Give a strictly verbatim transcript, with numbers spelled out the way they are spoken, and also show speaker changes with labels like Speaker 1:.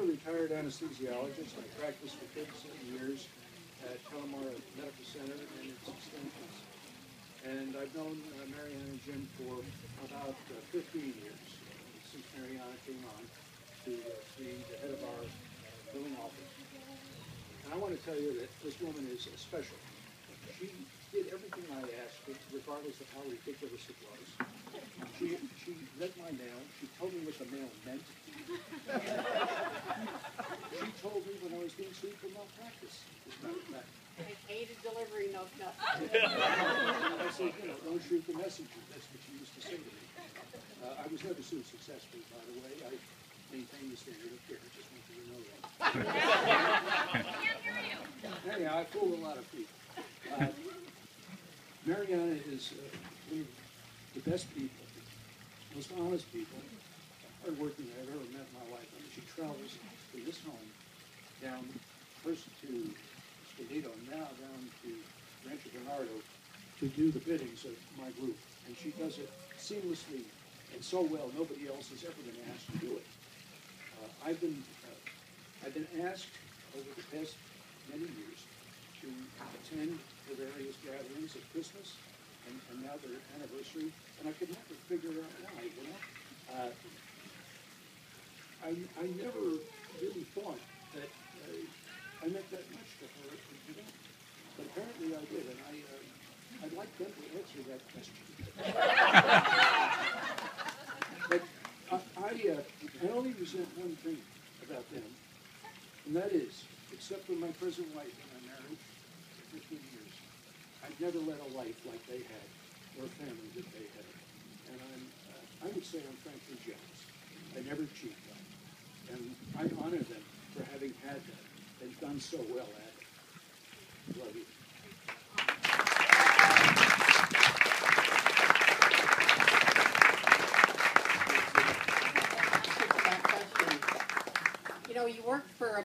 Speaker 1: a retired anesthesiologist. I practiced for thirty-seven years at Calamar Medical Center and its extensions. And I've known uh, Marianne and Jim for about uh, fifteen years, uh, since Marianne came on to uh, be the head of our billing office. And I want to tell you that this woman is uh, special. She did everything I asked, regardless of how ridiculous it was. She, she read my mail. She told me what the mail meant. She told me when I was being sued for malpractice, as a matter of fact.
Speaker 2: I hated delivering those nuts.
Speaker 1: I said, you know, don't shoot the messenger. That's what she used to say to me. Uh, I was never sued successfully, by the way. I maintained the standard of care. Just want you to know that. Anyhow, I fool a lot of people. Uh, Mariana is uh, one of the best people, most honest people, hardworking I've ever met in my life. I mean, she travels from this home down first to Toledo, now down to Rancho Bernardo to do the biddings of my group. And she does it seamlessly and so well, nobody else has ever been asked to do it. Uh, I've been uh, I've been asked over the past many years to attend the various gatherings at Christmas and, and now their anniversary, and I could never figure out why, you know? Uh, I, I never really thought that uh, I meant that much to her, you know? But apparently I did, and I, uh, I'd like them to answer that question. But I, I, uh, I only resent one thing about them, and that is, except for my present wife and I'm married for fifteen years, I've never led a life like they had, or a family that they had. And I'm, uh, I would say I'm frankly jealous. I never cheat them. And I honor them for having had that and done so well at it. Love you.
Speaker 2: You know, you worked for a